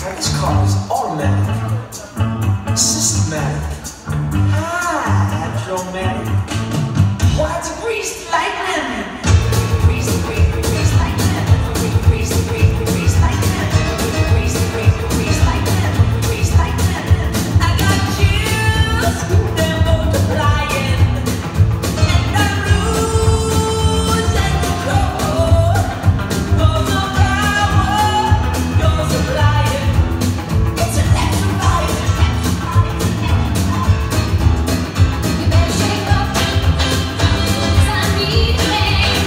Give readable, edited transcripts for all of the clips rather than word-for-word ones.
This car is automatic, systematic, hydromatic. Why, it's a greased lightning. Grease, grease, grease lightning. Grease, grease, grease lightning. Grease, grease, grease lightning. Grease lightning. I got chills, they're multiplying, and I'm losing control. Goes on power, goes supplying. It's electrifying. You better shake up, 'cause I need a man.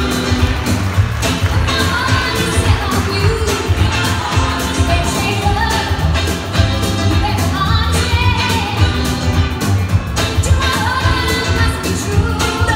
My heart is set on you. You better shake up, you better understand. Tomorrow must be true.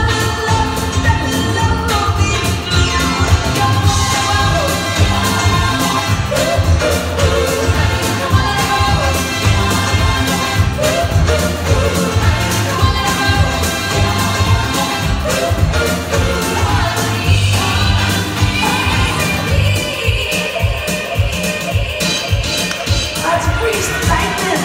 That's a greased lightning.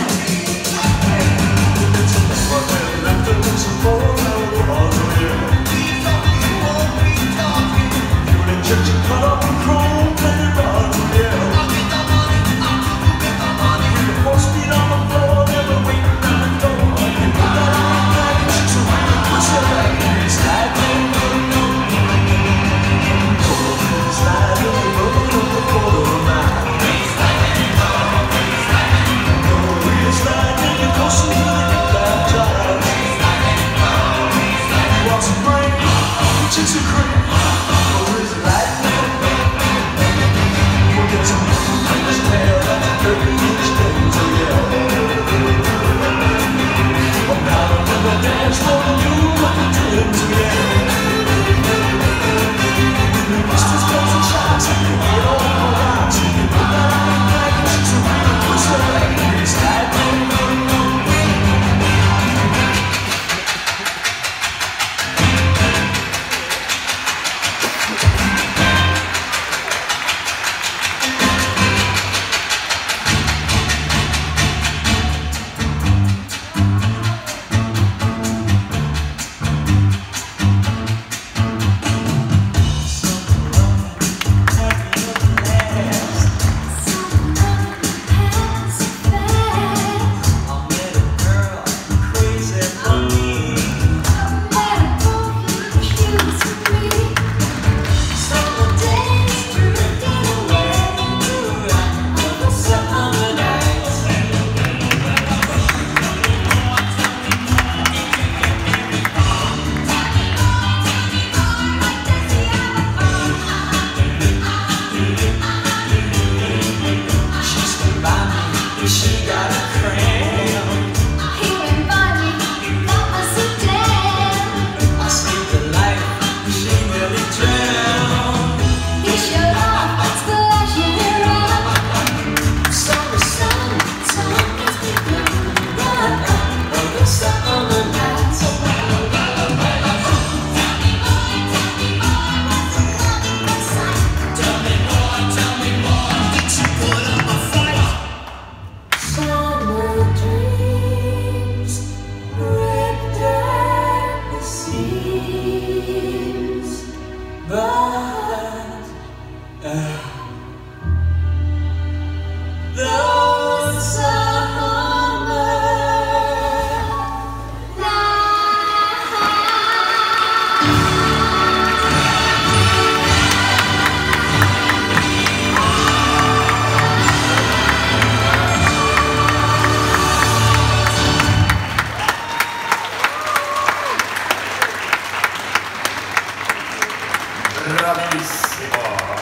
Bravissimo!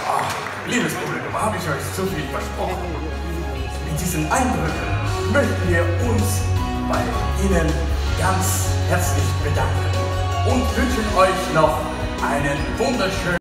Liebes Publikum, habe ich euch zu viel versprochen? Mit diesen Eindrücken möchten wir uns bei Ihnen ganz herzlich bedanken und wünschen euch noch einen wunderschönen